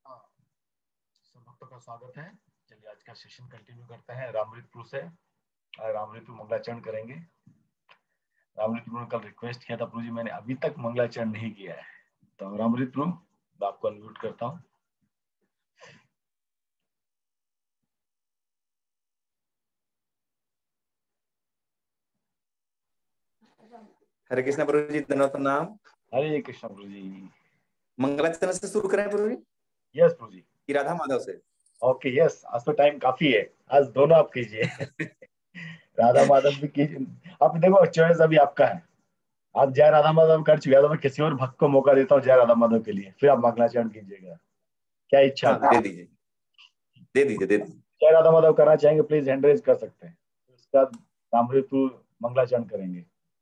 हाँ, सब भक्तों का स्वागत है। चलिए आज का सेशन कंटिन्यू करते हैं रामृतपुर से। रामृतपुर मंगलाचरण करेंगे। रामृतपुर ने कल रिक्वेस्ट किया था प्रभु जी, मैंने अभी तक मंगलाचरण नहीं किया है, तो रामृतपुर आपको अनम्यूट करता हूँ। हरे कृष्ण प्रभु जी, धन्यवाद प्रणाम। हरे कृष्ण प्रभु जी। मंगलाचरण से शुरू करें प्रभु जी? यस प्रभु जी। कि राधा माधव से? ओके यस, आज तो टाइम काफी है, आज दोनों आप कीजिए। राधा माधव भी कीजिए। आप देखो चॉइस अभी आपका है। आप जय राधा माधव कर चुके हैं, तो मैं किसी और भक्त को मौका देता हूँ जय राधा माधव के लिए, फिर आप मंगलाचरण कीजिएगा। क्या इच्छा हाँ, है? दे दीजिए, दे दीजिए, दे दीजिए। जय राधा माधव करना चाहेंगे प्लीज हैंड रेज कर सकते हैं, उसके बाद रामृतु मंगलाचरण करेंगे।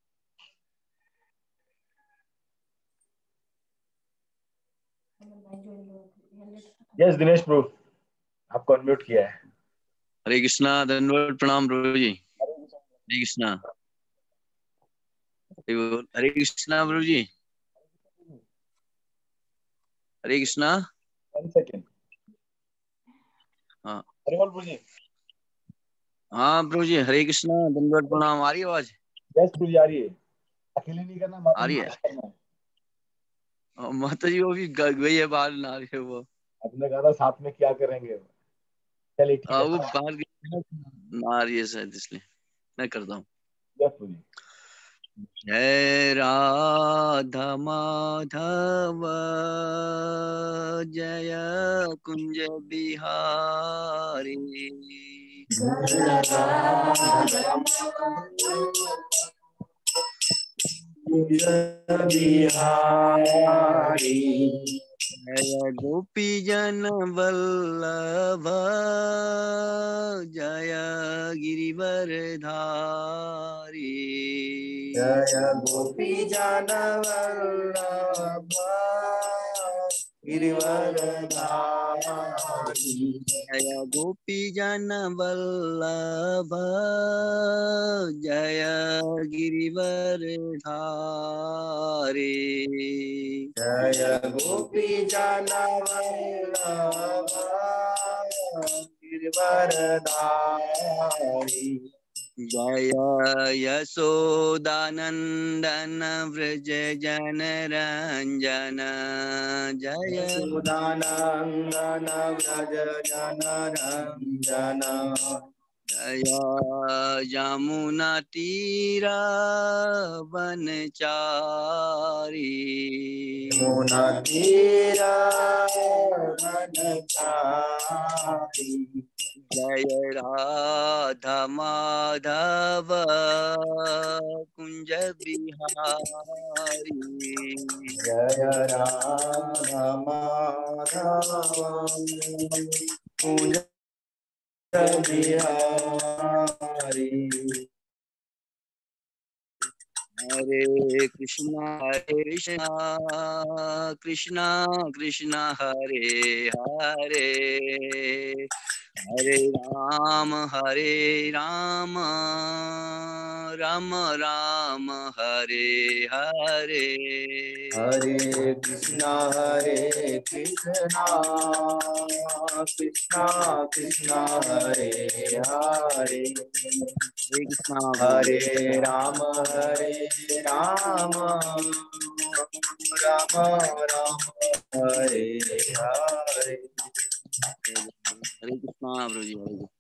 यस दिनेश प्रभु, आपको अनम्यूट किया है। हरे कृष्णा, धन्यवाद प्रणाम प्रभु जी। हरे कृष्णा, हरे कृष्णा प्रभु जी। हरे कृष्णा। 1 सेकेंड। हाँ हरे बोल प्रभु जी। हाँ प्रभु जी, हरे कृष्णा, धन्यवाद प्रणाम। आ रही है आवाज? यस प्रभु जी आ रही है। अकेले नहीं करना, माता आ जी रही को है। भी करना है। माता जी वो भी गई है बाहर, ना रही है वो। आपने कहा था साथ में क्या करेंगे। चलिए ठीक है। वो बाहर गई है, ना आ रही है शायद, इसलिए मैं करता हूँ। यस प्रभु जी। जय राधा माधव, जय कुंज बिहारी। जय गोपी जन वल्लभ, जय गिरिवर धारी। जय गोपी जन वल्लभ, गिरिवर धारी। जय गोपी जन वल्लभ, जय गिरिवर धारी। जय गोपी जन वल्लभ, गिरिवर धारी। जय यशोदानंदन व्रज जन रंजन, जय यशोदानंदन व्रज जन रंजन। जय यमुना तीरा वनचारी। यमुना तीरा वनचारी। जय राधा माधव कुंज बिहारी। जय राधा माधव कुंज बिहारी। हरे कृष्णा कृष्णा कृष्णा हरे हरे, हरे राम राम राम हरे हरे। हरे कृष्णा कृष्णा कृष्णा हरे हरे। हरे कृष्णा हरे राम राम राम हरे हरे। हरे कृष्णा प्रभु जी, Hare Krishna.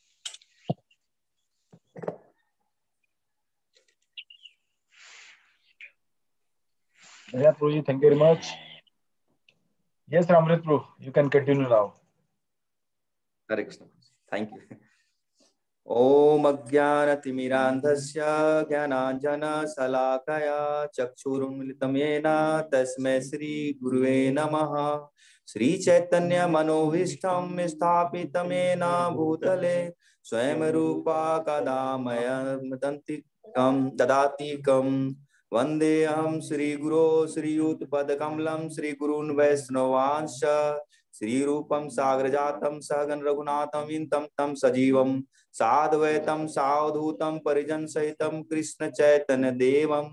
Yeah, Prabhuji, thank you very much. Yes, Ramrit Prabhu, you can continue now. Hare Krishna, thank you. ओम अज्ञानतिमिरान्धस्य ज्ञानाञ्जनशलाकया चक्षुरुन्मिलितं येन तस्मै श्रीगुरुवे नमः। श्रीचैतन्यमनोभीष्टं स्थापितं येन भूतले स्वयं रूपा कदा मह्यं ददाति। वन्देऽहं श्रीगुरो श्रीयुतपदकमलं श्रीगुरून् वैष्णवांश्च श्रीरूपं साग्रजातं सहगण रघुनाथं वितं तं सजीवं साद्वैतं सावधूतं परिजन सहितं कृष्ण चैतन्य देवं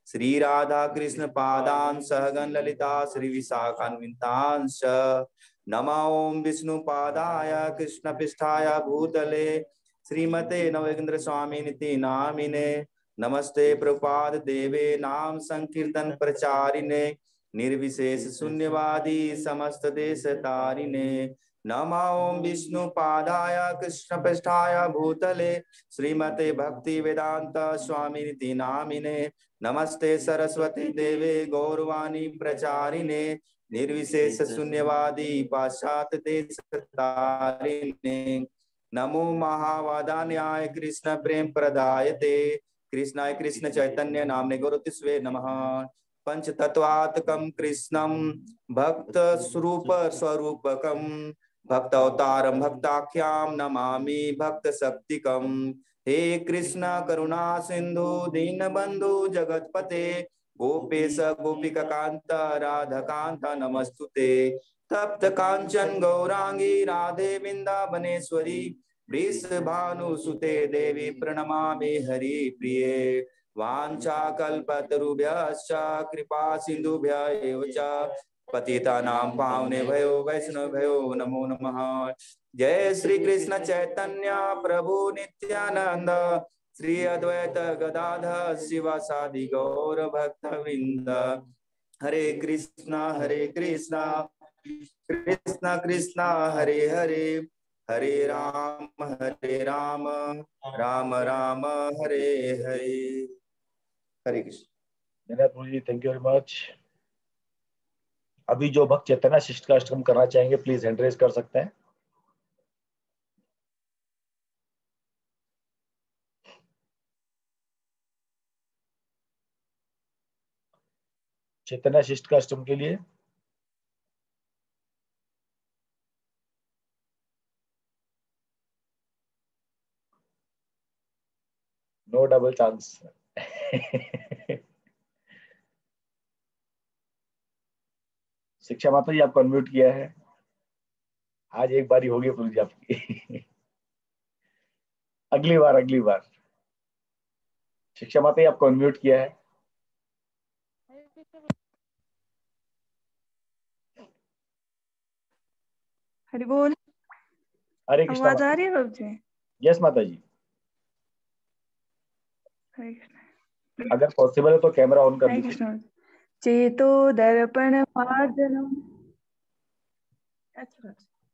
श्री राधा कृष्ण पादान सहगन ललिता श्री विशाखान्वितांश। नमः ओम विष्णु पादाय कृष्ण पृष्ठाय भूतले श्रीमते नवेंद्र स्वामी निति नामिने। नमस्ते प्रपाद देवे नाम संकीर्तन प्रचारिणे निर्विशेष शून्यवादी समस्त देश तारिणे। नमः ओम विष्णु पादाय कृष्ण पृष्ठाय भूतले श्रीमते भक्ति वेदांत स्वामी निति नामिने। नमस्ते सरस्वती देवे गौरवाणी प्रचारिणे निर्विशेष शून्यवादी पाश्चात्य देश तारिणे। नमो महावादान्याय कृष्ण प्रेम प्रदायते कृष्णाय कृष्ण चैतन्य नामने गुरुतिस्वे नमः। पंचतत्वात्मकं कृष्णं भक्त स्वरूप स्वरूपकं भक्त अवतारं भक्ताख्यां नमामि भक्त शक्तिकं। हे कृष्ण करुणा सिंधु दीनबंधु जगतपते गोपेश गोपिका कांत राधा कांत नमस्तुते। तप्त कांचन गौरांगी राधे वृंदावनेश्वरी वृषभानुसुते देवी प्रणमामि हरि प्रिये। वाञ्छाकल्पतरुभ्यश्च कृपा सिन्धुभ्य एव च पतितानां पावनेभ्यो वैष्णवेभ्यो नमो नमः। जय श्री कृष्ण चैतन्य प्रभु नित्यानंद श्री अद्वैत गदाधर शिवासादि गौर भक्तवृंद। हरे कृष्णा कृष्णा कृष्णा हरे हरे हरे राम राम राम हरे हरे। हरे कृष्ण। प्रभु जी, थैंक यू वेरी मच। अभी जो भक्त चैतन्य शिष्ट का अष्टकम करना चाहेंगे प्लीज हैंड रेज कर सकते हैं। चैतन्य शिष्ट का अष्टकम के लिए नो डबल चांस। शिक्षा माता जी आपको अनम्यूट किया है। आज एक बारी होगी प्रभु जी आपकी। अगली बार शिक्षा माता जी आपको अनम्यूट किया है। हरि बोल। हरे कृष्ण। आवाज आ रही है बाबू जी? यस माता जी। हरे कृष्ण। अगर पॉसिबल है तो कैमरा ऑन कर हरे लीजिए। कृष्ण। चेतो दर्पण मार्जनम। अच्छा,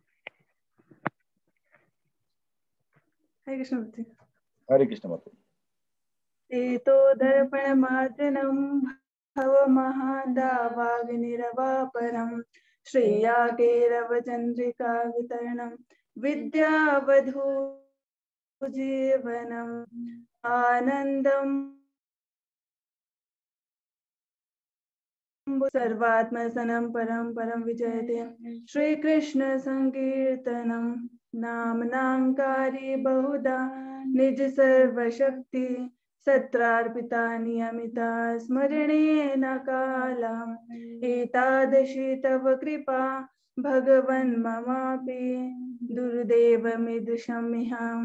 हरे कृष्ण बाबू जी। हरे कृष्ण माता जी। चेतो दर्पण मार्जनम भव महादावाग्निरवापरम श्रेया केरव चंद्रिका वितरणम विद्यावधू जीवनम आनंदम सर्वात्मसनं परं परं विजयते श्री कृष्ण संकीर्तनम नामनांकारी बहुधा निज सर्वशक्ति सत्रार्पिता नियमिता स्मरणेन कालम् एतादृशी तव कृपा भगवन् ममापि दुर्दैवमीदृशमिहां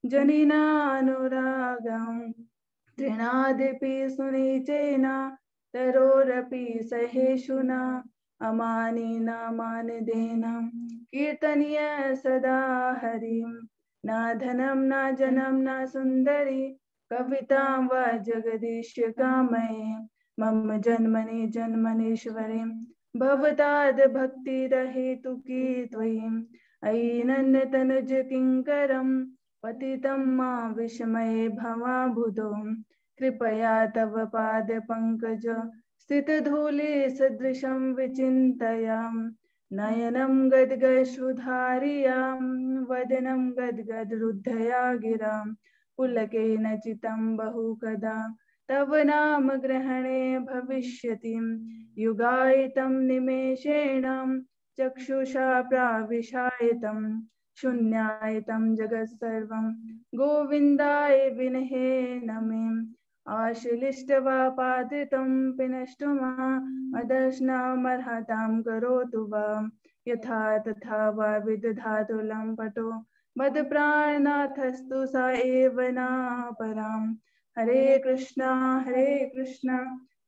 जनिनानुरागं तृणादपि सुनिचेन तरोरपि सहेषुना अमानेन मानदेन कीर्तनीय सदा हरिं न धनं न जनं न सुन्दरी कवितां वा जगदीश कामये मम जन्मनि जन्मनीश्वरी भवताद् भक्तिरहेतुकी त्वयि अयि नन्दतनुज किङ्करं पतितं मा विस्मये भवाबुधो कृपया तव पाद पंकज स्थितधूलि सदृशं विचिन्तयाम नयनं गद्गश्रुधारियां वदनं गद्गदरुद्धया गिरां पुलकेन चितं बहुकदा तव नाम ग्रहणे भविष्यति युगायितं निमेषेण चक्षुषा प्राविशायितं शून्यायितं जगत्सर्वं गोविन्दाय विनहे नमे आश्लिष्टवापादितं पिनष्टुमा अदर्शनामर्हतां करोतु वा यथा तथा वा विदधातु लम्पटो मदप्राणनाथस्तु स एव न पराम् हरे कृष्णा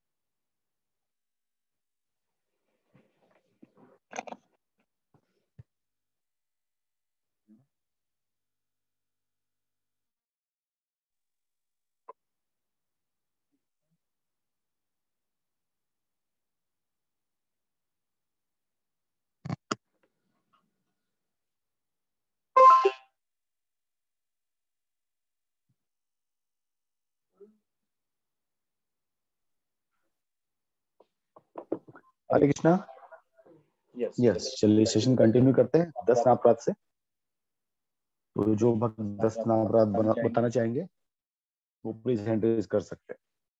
हरे कृष्णा। यस, चलिए सेशन कंटिन्यू करते हैं 10 नाम अपराध से। तो जो भक्त 10 नाम अपराध बताना चाहेंगे वो प्लीज हैंड रेज कर सकते हैं।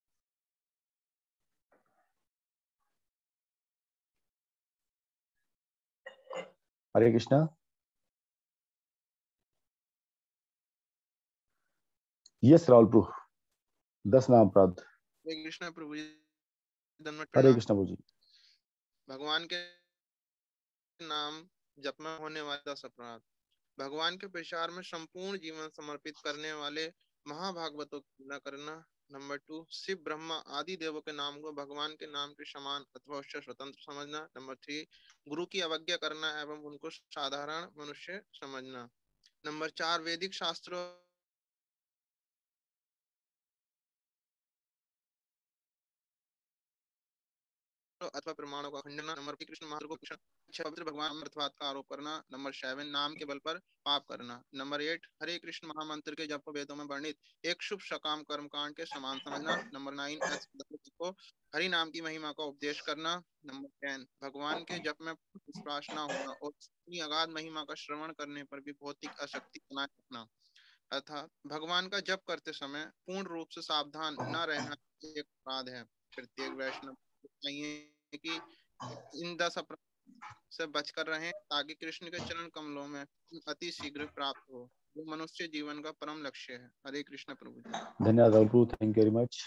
हरे कृष्णा। यस राहुल प्रभु, 10 नाम अपराध। हरे कृष्णा प्रभु जी, दंडवत हरे प्रणाम। कृष्णा प्रभु जी। भगवान के नाम जप में होने वाले 10 अपराध। भगवान के प्रचार में संपूर्ण जीवन समर्पित करने वाले महाभागवतों की पूजा करना। नंबर 2, शिव ब्रह्मा आदि देवों के नाम को भगवान के नाम के समान अथवा उससे स्वतंत्र समझना। नंबर 3, गुरु की अवज्ञा करना एवं उनको साधारण मनुष्य समझना। नंबर 4, वैदिक शास्त्रों अथवा प्रमाणों का खंडन। नंबर 5, कृष्ण महात्मा को पवित्र भगवान अर्थवाद का आरोप करना। नंबर 7, नाम के बल पर पाप करना। नंबर 8, हरे कृष्ण महामंत्र के जप को वेदों में वर्णित एक शुभ सकाम कर्म कांड के समान समझना। नंबर 9, को हरि नाम की महिमा का उपदेश करना। नंबर 10, भगवान के जप में विश्वास न होना और अपनी अगाध महिमा का श्रवण करने पर भी भौतिक आसक्ति बनाए रखना। अर्थात भगवान का जप करते समय पूर्ण रूप से सावधान न रहना एक अपराध है। प्रत्येक वैष्णव चाहिए कि इन 10 अपराध से बचकर रहें ताकि कृष्ण के चरण कमलों में अति शीघ्र प्राप्त हो, जो मनुष्य जीवन का परम लक्ष्य है। हरे कृष्ण प्रभु जी। धन्यवाद राहुल प्रभु, thank you very much.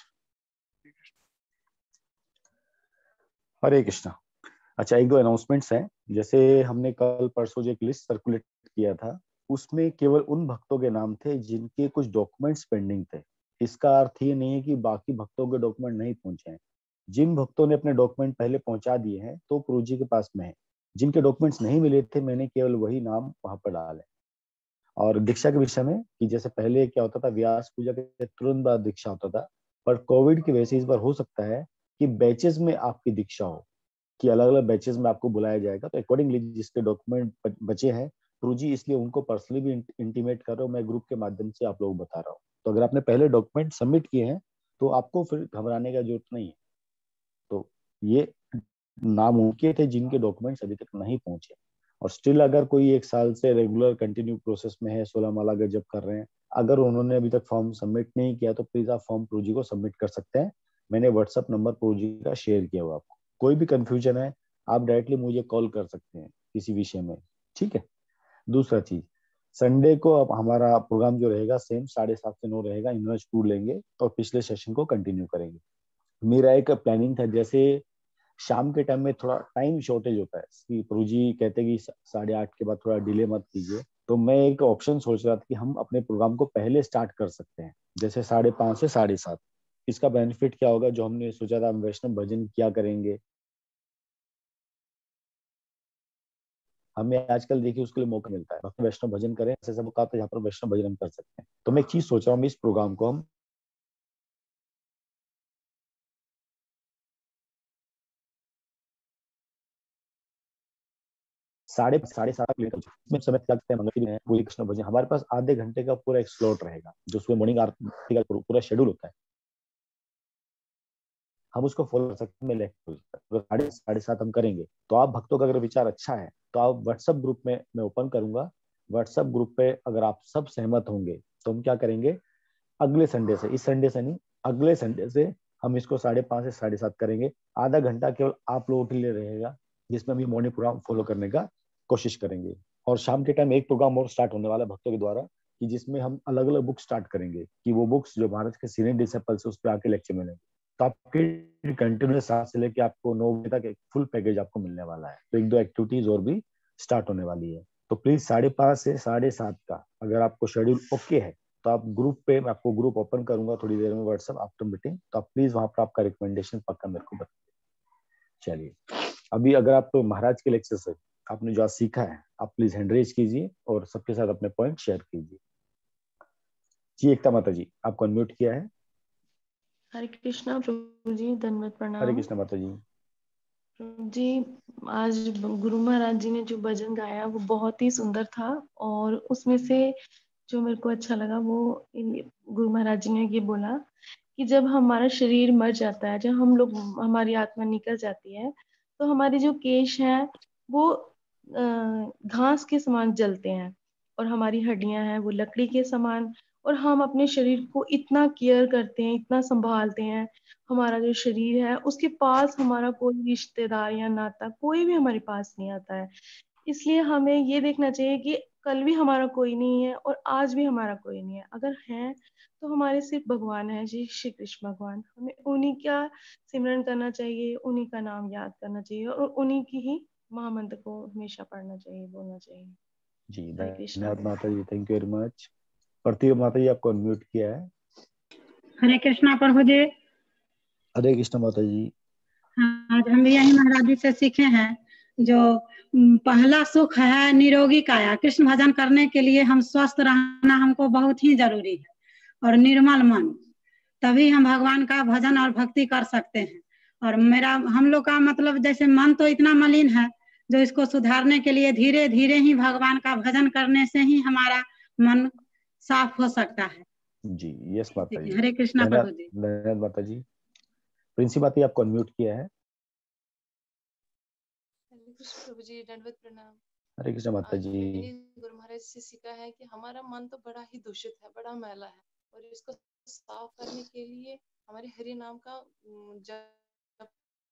Hare Krishna. अच्छा, एक दो अनाउंसमेंट्स हैं। जैसे हमने कल परसों जो एक लिस्ट सर्कुलेट किया था उसमें केवल उन भक्तों के नाम थे जिनके कुछ डॉक्यूमेंट्स पेंडिंग थे। इसका अर्थ ये नहीं है कि बाकी भक्तों के डॉक्यूमेंट नहीं पहुंचे हैं। जिन भक्तों ने अपने डॉक्यूमेंट पहले पहुंचा दिए हैं तो प्रभु जी के पास में है। जिनके डॉक्यूमेंट्स नहीं मिले थे मैंने केवल वही नाम वहां पर डाले। और दीक्षा के विषय में कि जैसे पहले क्या होता था, व्यास पूजा के तुरंत बाद दीक्षा होता था, पर कोविड की वजह से इस बार हो सकता है कि बैचेस में आपकी दीक्षा हो, कि अलग अलग बैचेस में आपको बुलाया जाएगा। तो अकॉर्डिंगली जिसके डॉक्यूमेंट बचे हैं प्रभु जी, इसलिए उनको पर्सनली भी इंटीमेट कर रहा हूँ मैं, ग्रुप के माध्यम से आप लोग बता रहा हूँ। तो अगर आपने पहले डॉक्यूमेंट सबमिट किए हैं तो आपको फिर घबराने का जरूरत नहीं है। तो ये नाम उनके थे जिनके डॉक्यूमेंट्स अभी तक नहीं पहुंचे। और स्टिल अगर कोई 1 साल से रेगुलर कंटिन्यू प्रोसेस में है, 16 माला का जप कर रहे हैं, अगर उन्होंने अभी तक फॉर्म सबमिट नहीं किया तो प्लीज आप फॉर्म प्रभु जी को सबमिट कर सकते हैं। मैंने व्हाट्सअप नंबर प्रभु जी का शेयर किया हुआ आपको। कोई भी कंफ्यूजन है आप डायरेक्टली मुझे कॉल कर सकते हैं किसी विषय में, ठीक है। दूसरा चीज, संडे को अब हमारा प्रोग्राम जो रहेगा सेम 7:30 से 9 रहेगा। इन्वेस्ट टूर लेंगे और पिछले सेशन को कंटिन्यू करेंगे। मेरा एक प्लानिंग था, जैसे शाम के टाइम में थोड़ा टाइम शॉर्टेज होता है कि प्रभु जी कहते हैं कि 8:30 के बाद थोड़ा डिले मत कीजिए, तो मैं एक ऑप्शन सोच रहा था कि हम अपने प्रोग्राम को पहले स्टार्ट कर सकते हैं, जैसे 5:30 से 7:30। इसका बेनिफिट क्या होगा, जो हमने सोचा था हम वैष्णव भजन क्या करेंगे, हमें आजकल देखिए उसके लिए मौका मिलता है वैष्णव भजन करें, ऐसे सब कहा यहाँ पर वैष्णव भजन हम कर सकते हैं। तो मैं एक चीज सोच रहा हूँ, इस प्रोग्राम को हम साढ़े 7:30 में समय लगते हैं। मंगल है पूरी कृष्ण भजन, हमारे पास आधे घंटे का पूरा एक स्लॉट रहेगा जो उसमें मॉर्निंग आरती का पूरा शेड्यूल होता है, हम उसको फॉलो कर सकते हैं। तो 7:30 हम करेंगे। तो आप भक्तों का अगर विचार अच्छा है तो आप व्हाट्सएप ग्रुप में मैं ओपन करूंगा। व्हाट्सएप ग्रुप पे अगर आप सब सहमत होंगे तो हम क्या करेंगे, अगले संडे से, इस संडे से नहीं, अगले संडे से हम इसको 5:30 से 7:30 करेंगे। आधा घंटा केवल आप लोगों के लिए रहेगा जिसमें हम मॉर्निंग प्रोग्राम फॉलो करने का कोशिश करेंगे। और शाम के टाइम एक प्रोग्राम और स्टार्ट होने वाला है भक्तों के द्वारा, कि जिसमें हम अलग अलग बुक स्टार्ट करेंगे, कि वो बुक्स जो भारत के सीनियर डिसिपल्स है उस पर आके लेक्चर मिलेंगे। तो आपके कंटिन्यूस 7 से लेकर आपको 9 बजे तक एक फुल पैकेज आपको मिलने वाला है। तो 1-2 एक्टिविटीज और भी स्टार्ट होने वाली है। तो प्लीज 5:30 से 7:30 का अगर आपको शेड्यूल ओके है तो आप ग्रुप पे, मैं आपको ग्रुप ओपन करूंगा थोड़ी देर में व्हाट्सएप आफ्टर मीटिंग, तो आप प्लीज वहां पर आपका रिकमेंडेशन पक्का मेरे को बताइए। चलिए, अभी अगर आप महाराज के लेक्चर से आपने जो आज सीखा है आप प्लीज हैंड रेज कीजिए और सबके साथ अपने पॉइंट शेयर कीजिए। जी एकता माता जी, आपको अनम्यूट किया है। हरे कृष्णा प्रभु जी, दंडवत प्रणाम। हरे कृष्णा माता जी। प्रभु जी, आज गुरु महाराज जी ने जो भजन गाया वो बहुत ही सुंदर था, और उसमें से जो मेरे को अच्छा लगा वो गुरु महाराज जी ने ये बोला कि जब हमारा शरीर मर जाता है, जब हम लोग, हमारी आत्मा निकल जाती है, तो हमारे जो केश हैं वो घास के समान जलते हैं, और हमारी हड्डियां हैं वो लकड़ी के समान। और हम अपने शरीर को इतना केयर करते हैं, इतना संभालते हैं। हमारा जो शरीर है उसके पास हमारा कोई रिश्तेदार या नाता कोई भी हमारे पास नहीं आता है। इसलिए हमें ये देखना चाहिए कि कल भी हमारा कोई नहीं है और आज भी हमारा कोई नहीं है। अगर है तो हमारे सिर्फ भगवान है जी, श्री कृष्ण भगवान। हमें उन्हीं का सिमरन करना चाहिए, उन्हीं का नाम याद करना चाहिए और उन्हीं की ही महामंत्र को हमेशा पढ़ना चाहिए, बोलना चाहिए। जी हरे कृष्णा। धन्यवाद माता जी, thank you very much. Pratibha माता जी आपको अनम्यूट किया है। हरे कृष्णा प्रभु जी। हरे कृष्ण माता जी। आज हम भी यही महाराज जी से सीखे हैं जो पहला सुख है निरोगी काया। कृष्ण भजन करने के लिए हम स्वस्थ रहना हमको बहुत ही जरूरी है, और निर्मल मन, तभी हम भगवान का भजन और भक्ति कर सकते हैं। और हम लोग का मतलब जैसे मन तो इतना मलिन है, जो इसको सुधारने के लिए धीरे धीरे ही भगवान का भजन करने से ही हमारा मन साफ हो सकता है। जी यस माता जी। हरे कृष्णा प्रभु जी। धन्यवाद माता जी। प्रिंसी माता जी आपको अनम्यूट किया है। हरे कृष्ण प्रभु जी, दंडवत प्रणाम। हरे कृष्ण माता आज जी। मैंने गुरु महाराज से सीखा है कि हमारा मन तो बड़ा ही दूषित है, बड़ा मैला है, और इसको साफ करने के लिए हमारे हरि नाम का जप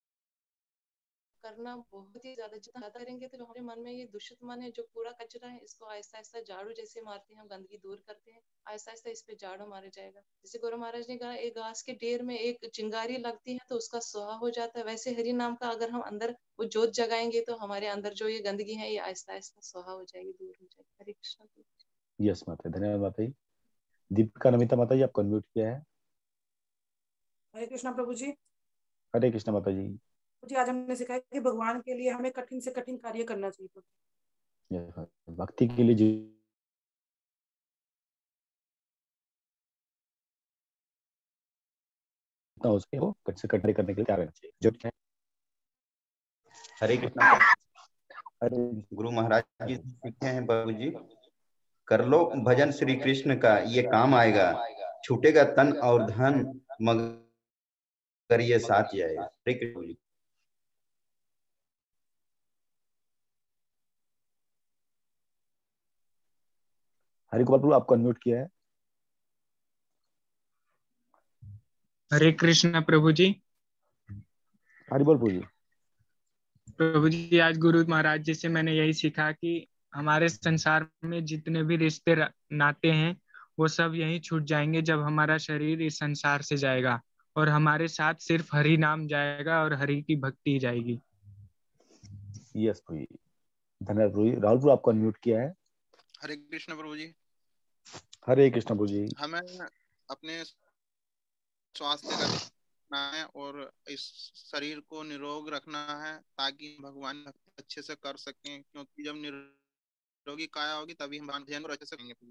करना बहुत ही ज्यादा, जितना ज्यादा करेंगे तो जो हमारे मन में ये दूषित मन है, जो कूड़ा कचरा है, इसको आहिस्ता आहिस्ता झाड़ू जैसे मारते हैं हम, गंदगी दूर करते हैं, आहिस्ता आहिस्ता इस पे झाड़ू मारा जाएगा। जैसे गुरु महाराज ने कहा एक घास के ढेर में एक चिंगारी लगती है तो उसका स्वाहा हो जाता है, वैसे हरि नाम का अगर हम अंदर वो जोत जगाएंगे तो हमारे अंदर जो ये गंदगी है ये आहिस्ता आहिस्ता स्वाहा हो जाएगी, दूर हो जाएगी। हरे कृष्ण। यस माता, धन्यवाद माता जी। दीपिका नमिता माता जी आपको अनम्यूट किया है। हरे कृष्णा प्रभु जी। हरे कृष्ण माता जी। मुझे आज हमने सिखाया कि भगवान के लिए हमें कठिन से कठिन कार्य करना चाहिए। भक्ति के लिए जितना हो सके वो कट से कटरे करने के लिए क्या करना चाहिए, जो है। हरे कृष्णा। हरे गुरु महाराज जी सीखे हैं प्रभु जी, कर लो भजन श्री कृष्ण का ये काम आएगा, छूटेगा तन और धन मगर ये साथ जाएगा। हरे कृष्ण जी। हरि गोपाल प्रभु आपको अनम्यूट किया है। हरे कृष्ण प्रभु जी। हरि बोल प्रभु जी। प्रभु जी आज गुरु महाराज जी से मैंने यही सीखा कि हमारे संसार में जितने भी रिश्ते नाते हैं वो सब यहीं छूट जाएंगे जब हमारा शरीर इस संसार से जाएगा, और हमारे साथ सिर्फ हरि नाम जाएगा और हरि की भक्ति जाएगी। यस प्रभु जी, धन्यवाद प्रभु जी। राहुल प्रभु आपको अनम्यूट किया है। हरे कृष्ण प्रभु जी। हरे कृष्ण प्रभु जी। हमें अपने स्वास्थ्य का रखना है और इस शरीर को निरोग रखना है ताकि भगवान अच्छे से कर सकें, क्योंकि जब निरोगी काया होगी तभी हम भजन को अच्छे से करेंगे।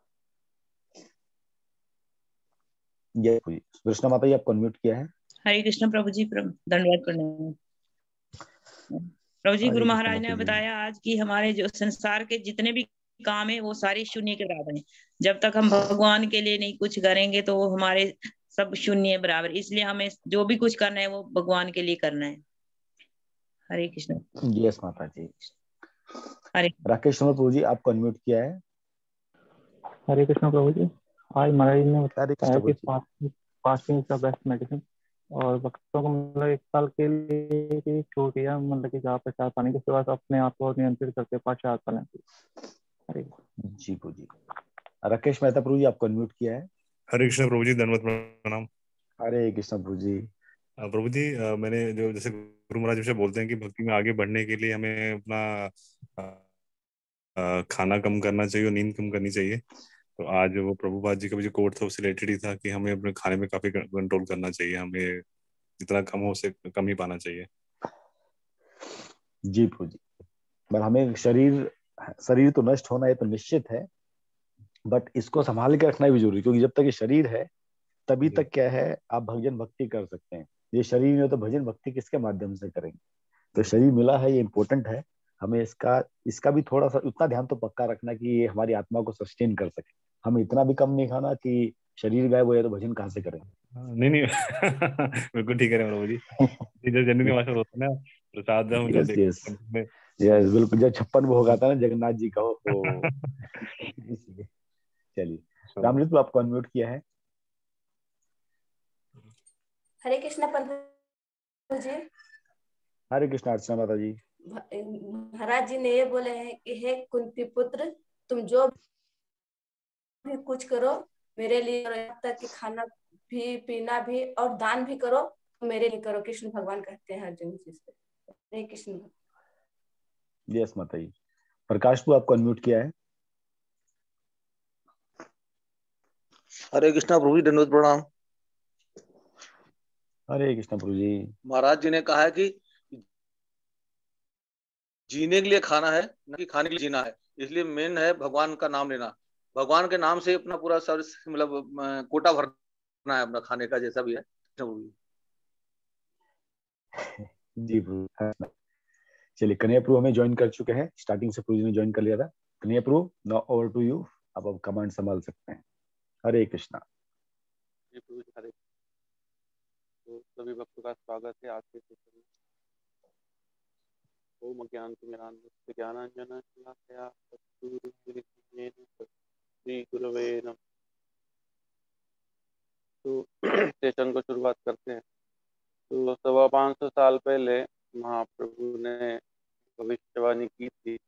यस प्रभु जी। कृष्ण माता जी आपको अनम्यूट किया है। हरे कृष्ण प्रभु जी, धन्यवाद प्रणाम प्रभु जी। गुरु महाराज ने बताया आज कि हमारे जो संसार के जितने भी काम है वो सारे शून्य के बराबर हैं। जब तक हम भगवान के लिए नहीं कुछ करेंगे तो वो हमारे सब शून्य बराबर, इसलिए हमें जो भी कुछ करना है वो भगवान के लिए करना है। हरे कृष्ण। यस माता जी। हरे राकेश प्रभु जी आपको अनम्यूट किया है। हरे कृष्ण प्रभु जी। आज महाराज ने बताया कि fasting is the best medicine, और भक्तों को मतलब 1 साल के लिए छूट या मतलब कि जहाँ प्रसाद पानी के बाद अपने आप को नियंत्रित करके प्रसाद पालन। हरे जी प्रभु जी। राकेश मेहता प्रभु जी आपको अनम्यूट किया है। हरे कृष्ण प्रभु जी, धन्यवाद प्रणाम। हरे कृष्ण प्रभु जी। प्रभु जी मैंने जो जैसे गुरु महाराज जी बोलते हैं कि भक्ति में आगे बढ़ने के लिए हमें अपना खाना कम करना चाहिए और नींद कम करनी चाहिए, तो आज वो प्रभुपाद जी का भी जो कोट था उससे रिलेटेड ही था कि हमें अपने खाने में काफी कंट्रोल करना चाहिए, हमें जितना कम हो उसे कम ही पाना चाहिए। जी प्रभु जी। पर हमें शरीर तो नष्ट होना है तो निश्चित है, बट इसको संभाल के रखना भी जरूरी, क्योंकि जब तक ये शरीर है तभी तक क्या है आप भजन भक्ति कर सकते हैं। ये शरीर नहीं हो तो भजन भक्ति किसके माध्यम से करेंगे। तो शरीर मिला है, ये इम्पोर्टेंट है, हमें इसका भी थोड़ा सा उतना ध्यान तो पक्का रखना कि ये हमारी आत्मा को सस्टेन कर सके। हमें इतना भी कम नहीं खाना कि शरीर गायब हो जाए तो भजन कहाँ से करें। नहीं बिल्कुल ठीक है प्रभु जी। जनरली भाषा होता है ना प्रसाद हम जो यस देखते यस हैं में यस बिल्कुल, जब 56 भोग आता है ना जगन्नाथ जी का वो चलिए रामजीत को आपको अनम्यूट किया है। हरे कृष्णा प्रभु जी। हरे कृष्ण अर्चना माता जी। महाराज जी ने ये बोले हैं कि हे कुंती पुत्र, तुम जो भी कुछ करो मेरे लिए करो, यहाँ तक कि खाना भी पीना भी और दान भी करो तो मेरे लिए करो। कृष्ण भगवान कहते हैं अर्जुन जी से। हरे कृष्ण। यस माता जी। प्रकाश को आपको अनम्यूट किया है। हरे कृष्णा प्रभु जी, दंडवत प्रणाम। हरे कृष्ण प्रभु जी। महाराज जी ने कहा है कि जीने के लिए खाना है, न कि खाने के लिए जीना है। इसलिए मेन है भगवान का नाम लेना। भगवान के नाम से अपना पूरा सर्विस मतलब कोटा भरना है अपना खाने का, जैसा भी है। जी प्रभु। चलिए कन्हैया प्रभु हमें ज्वाइन कर चुके हैं, स्टार्टिंग से प्रभु जी ने ज्वाइन कर लिया था। कन्हैया प्रभु नाउ ओवर टू यू, अब कमांड संभाल सकते हैं। हरे कृष्णा। जी प्रभु जी, हरे। तो सभी भक्तों का स्वागत है आज के सेशन में। ओम अज्ञानतिमिरान्धस्य ज्ञानांजन शलाकया चक्षुरुन्मीलितं श्री गुरवे नमः। तो सेशन को शुरुआत करते हैं। तो 550 साल पहले महाप्रभु ने भविष्यवाणी की थी।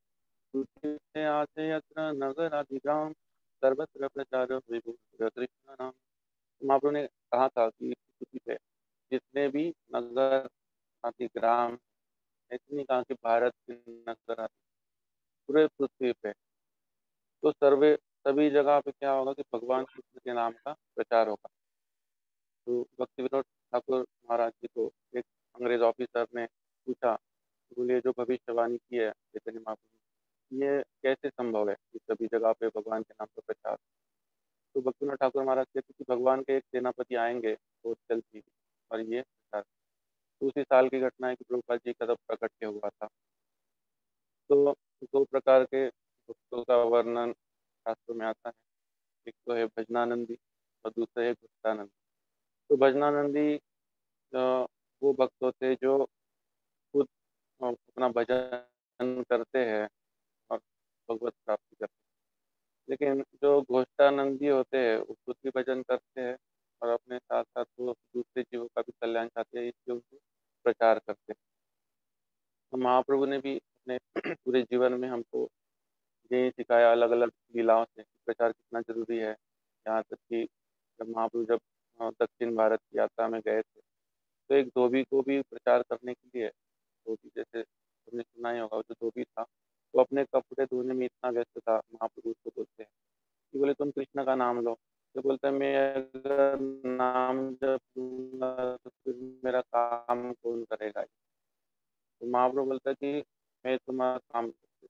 आते यत्र नगराधिग्राम सर्वत्र प्रचारो विभुर कृष्ण नाम। महाप्रभु ने कहा था कि पृथ्वी पे जितने भी नगर अधिग्राम, ऐसे नहीं कहा कि भारत के नगर, पूरे पृथ्वी पे, तो सभी जगह पे क्या होगा कि भगवान कृष्ण के नाम का प्रचार होगा। तो भक्ति विनोद ठाकुर महाराज जी को एक अंग्रेज ऑफिसर ने पूछा, बोले जो भविष्यवाणी की है चैतन्य महाप्रभु, ये कैसे संभव है कि सभी जगह पे भगवान के नाम का प्रचार। तो भक्ति विनोद ठाकुर महाराज कहते कि भगवान के एक सेनापति आएंगे वो चलती और ये प्रचार। तो उसी साल की घटना है कि प्रभुपाद जी का तब प्रकट हुआ था। तो दो प्रकार के भक्तों का वर्णन शास्त्रों में आता है। एक तो है भजनानंदी और दूसरा है भक्तानंदी। तो भजनानंदी वो भक्त होते हैं जो खुद अपना भजन करते हैं और भगवत प्राप्ति करते हैं। लेकिन जो घोष्ठानंदी होते हैं वो खुद भी भजन करते हैं और अपने साथ साथ वो दूसरे जीवों का भी कल्याण चाहते हैं, इसलिए उनको प्रचार करते हैं। तो महाप्रभु ने भी अपने पूरे जीवन में हमको यही सिखाया, अलग अलग लीलाओं से प्रचार कितना जरूरी है। यहाँ तक कि जब महाप्रभु दक्षिण भारत की यात्रा में गए थे तो एक धोबी को भी प्रचार करने के लिए, धोबी जैसे तुमने सुना ही होगा, जो धोबी था वो अपने कपड़े धोने में इतना व्यस्त था, महाप्रभु उसको बोलते हैं कि बोले तुम कृष्ण का नाम लो। तो बोलता है मैं अगर नाम जप लूंगा तो फिर मेरा काम कौन करेगा। तो महाप्रभु बोलता है कि मैं तुम्हारा काम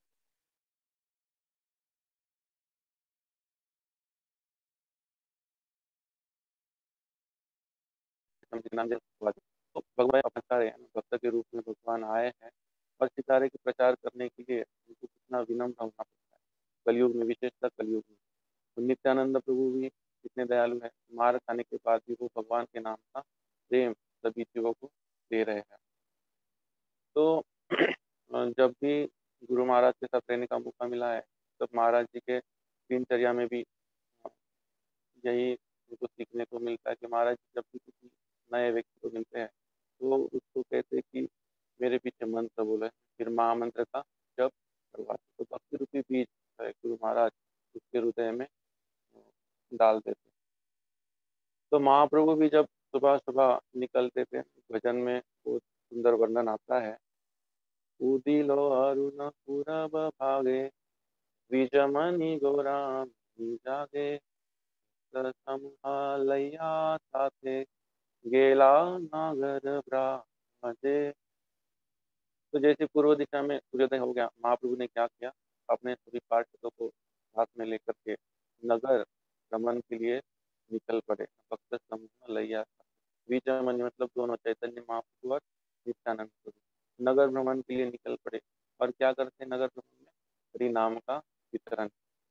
नाम जप। तो भगवान अपना रहे हैं, भक्त के रूप में भगवान आए हैं और सितारे के प्रचार करने के लिए उनको कितना विनम्र होना पड़ता है कलयुग में, विशेषतः कलयुग में। तो नित्यानंद प्रभु भी कितने दयालु है, मार खाने के बाद भी वो भगवान के नाम का प्रेम सभी जीवों को दे रहे हैं। तो जब भी गुरु महाराज के साथ रहने का मौका मिला है तब महाराज जी के दिनचर्या में भी यही उनको सीखने को मिलता है कि महाराज जब भी किसी नए व्यक्ति को मिलते हैं तो उसको कहते हैं कि मेरे पीछे मंत्र बोले, फिर महामंत्र का जप करवाते। तो भक्ति रूपी बीज गुरु महाराज उसके हृदय में डाल देते। तो महाप्रभु भी जब सुबह सुबह निकलते थे भजन में बहुत सुंदर वर्णन आता है। उदिलो अरुण पूरब भागे विजमनी गौरा जागे संभालैया साथे गेला नागर ब्राजे। तो जैसे पूर्व दिशा में सूर्योदय हो गया, महाप्रभु ने क्या किया, अपने सभी पार्षदों को साथ में लेकर के नगर भ्रमण के लिए निकल पड़े। भक्त समूह लैया विजयमणि मतलब दोनों, चैतन्य महाप्रभु और नित्यानंद प्रभु नगर भ्रमण के लिए निकल पड़े। और क्या करते नगर भ्रमण में, हरि नाम का वितरण।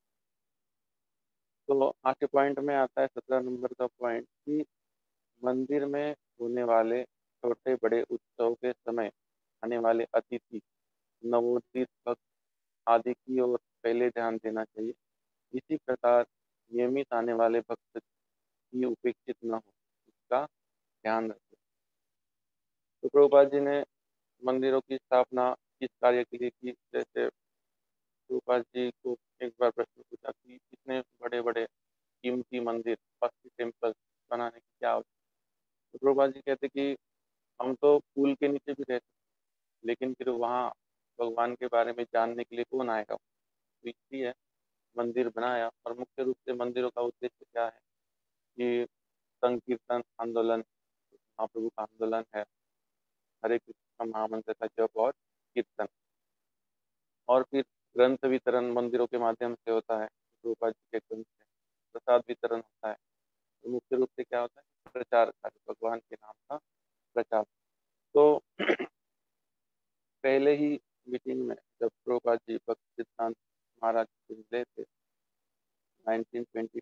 तो आज के पॉइंट में आता है 17 नंबर का पॉइंट कि मंदिर में होने वाले छोटे बड़े उत्सव के समय आने वाले अतिथि, नवोदित भक्त आदि की ओर पहले ध्यान देना चाहिए। इसी प्रकार नियमित आने वाले भक्त की उपेक्षित न हो, इसका ध्यान रखें। तो प्रभुपाद जी ने मंदिरों की स्थापना किस कार्य के लिए की? जैसे प्रभुपाद जी को एक बार प्रश्न पूछा कि इतने बड़े बड़े कीमती मंदिर, 80 टेम्पल बनाने की क्या आवश्यकता? तो प्रभुपाद जी कहते कि हम तो पुल के नीचे भी रहते, लेकिन फिर वहाँ भगवान के बारे में जानने के लिए कौन आएगा? तो इसलिए मंदिर बनाया। और मुख्य रूप से मंदिरों का उद्देश्य क्या है कि संकीर्तन आंदोलन, महाप्रभु का आंदोलन है, हरे कृष्ण महामंत्र का जप और कीर्तन। और फिर ग्रंथ वितरण मंदिरों के माध्यम से होता है, प्रभुपाद जी के ग्रंथ से प्रसाद वितरण होता है। तो मुख्य रूप से क्या होता है? प्रचार कार्य, भगवान के नाम का प्रचार। तो पहले ही मीटिंग में जब प्रभुपाद जी भक्ति सिद्धांत महाराज से मिले थे 1920,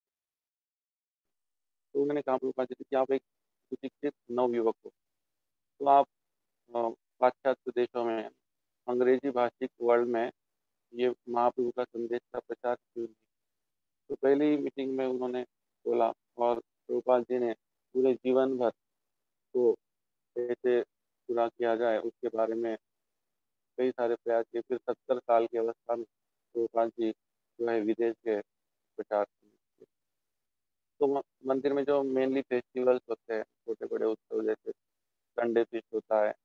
तो उन्होंने कहा प्रभुपाद जी कि आप एक सुशिक्षित नवयुवक हो, तो आप पाश्चात्य देशों में, अंग्रेजी भाषिक वर्ल्ड में ये महाप्रभु का संदेश का प्रचार क्यों नहीं? तो पहली मीटिंग में उन्होंने बोला, और प्रभुपाद जी ने पूरे जीवन भर को कैसे पूरा किया जाए उसके बारे में कई सारे प्रयास किए। फिर 70 साल की अवस्था में प्रभुपाद जी जो है विदेश के प्रचार किए। तो मंदिर में जो मेनली फेस्टिवल्स होते हैं, छोटे बड़े उत्सव, जैसे संडे फिस्ट होता है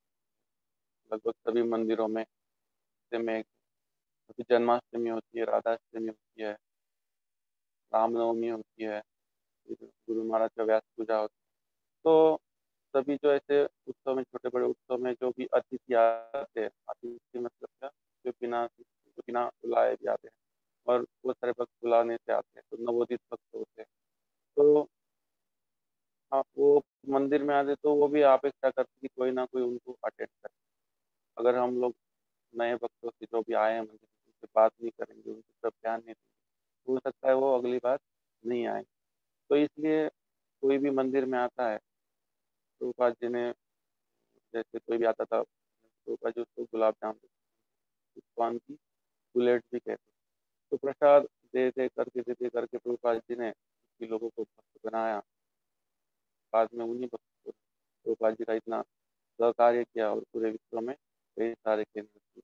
लगभग सभी मंदिरों में, में जन्माष्टमी होती है, राधाष्टमी होती है, रामनवमी होती है, गुरु महाराज का व्यास पूजा होती है। तो सभी जो ऐसे उत्सव में, छोटे बड़े उत्सव में जो भी अतिथि आते हैं, अतिथि मतलब क्या, जो बिना बुलाए भी आते हैं, और बहुत सारे भक्त बुलाने से आते हैं, तो नवोदित भक्त होते हैं। तो आप वो मंदिर में आते तो वो भी अपेक्षा करते कि कोई ना कोई उनको अटेंड करे। अगर हम लोग नए भक्तों से जो भी आए हैं मंदिर, उनसे बात नहीं करेंगे, उनकी तरफ ध्यान नहीं देंगे, हो सकता है वो अगली बार नहीं आए। तो इसलिए कोई भी मंदिर में आता है, प्रभुपाद जी ने, जैसे कोई भी आता था, प्रभुपाद जी उसको गुलाब जामुन, पान की बुलेट भी कहते, तो प्रसाद दे करके प्रभुपाद जी ने लोगों को भक्त बनाया। बाद में उन्हीं भक्तों को प्रभुपाद जी का इतना सहकार्य किया और पूरे विश्व में कई सारे केंद्र किए।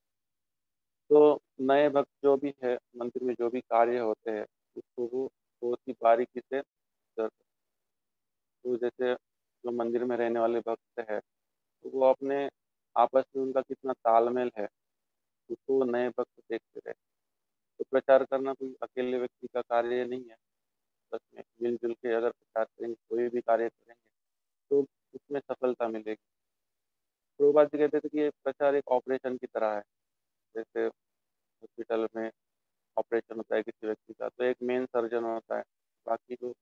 तो नए भक्त जो भी है, मंदिर में जो भी कार्य होते हैं, उसको वो बहुत ही बारीकी से करते। तो जैसे जो मंदिर में रहने वाले भक्त है, तो वो अपने आपस में उनका कितना तालमेल है, उसको वो नए भक्त देखते रहे। तो प्रचार करना कोई अकेले व्यक्ति का कार्य नहीं है, बस में मिलजुल के अगर प्रचार करेंगे, कोई भी कार्य करेंगे, तो उसमें सफलता मिलेगी। प्रभुपाद जी कहते थे कि ये प्रचार एक ऑपरेशन की तरह है। जैसे हॉस्पिटल में ऑपरेशन होता है किसी व्यक्ति का, तो एक मेन सर्जन होता है, बाकी जो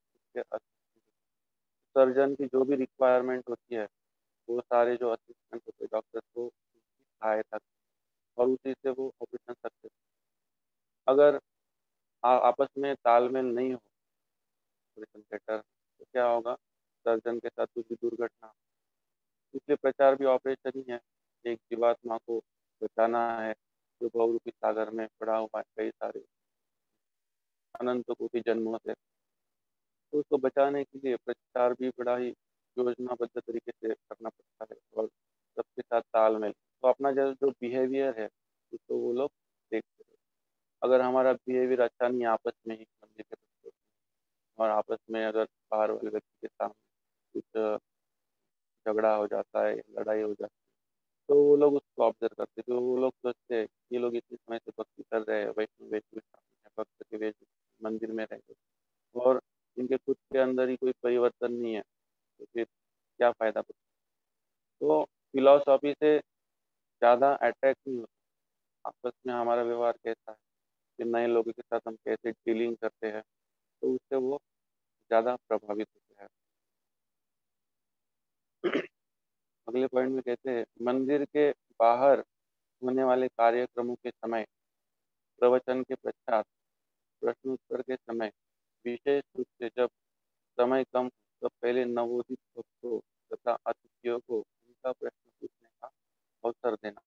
सर्जन की जो भी रिक्वायरमेंट होती है, वो सारे जो असिस्टेंट होते हैं डॉक्टर को उसकी सहायता, और उसी से वो ऑपरेशन सक्सेस। अगर आपस में तालमेल नहीं हो ऑपरेशन थिएटर, तो क्या होगा? सर्जन के साथ कुछ भी दुर्घटना। इसलिए प्रचार भी ऑपरेशन ही है। एक जीवात्मा को बचाना है जो बहुरूपी सागर में पड़ा हुआ है कई सारे अनंत कोटि जन्मों से, तो उसको बचाने के लिए प्रचार भी बड़ा ही योजनाबद्ध तरीके से करना पड़ता है, और सबके साथ तालमेल। तो अपना जो बिहेवियर है उसको वो लोग देखते हैं। अगर हमारा बिहेवियर अच्छा नहीं है आपस में ही मंदिर के बच्चों और आपस में अगर बाहर वाले व्यक्ति के सामने कुछ झगड़ा हो जाता है, लड़ाई हो जाती है, तो वो लोग उसको ऑब्जर्व करते, तो वो लोग सोचते हैं ये लोग इतने समय से भक्ति कर रहे हैं, वैष्णव वेश में भक्त के वेश मंदिर में रह और इनके खुद के अंदर ही कोई परिवर्तन नहीं है, तो फिर क्या फायदा? तो फिलॉसफी से ज़्यादा अट्रैक्ट नहीं होता, आपस में हमारा व्यवहार कैसा है, कि नए लोगों के साथ हम कैसे डीलिंग करते हैं, तो उससे वो ज़्यादा प्रभावित होते हैं। अगले पॉइंट में कहते हैं, मंदिर के बाहर होने वाले कार्यक्रमों के समय, प्रवचन के पश्चात, प्रश्नोत्तर के समय, विशेष रूप से जब समय कम, तब पहले नवोदित भक्तों तथा अतिथियों को उनका प्रश्न पूछने का अवसर देना।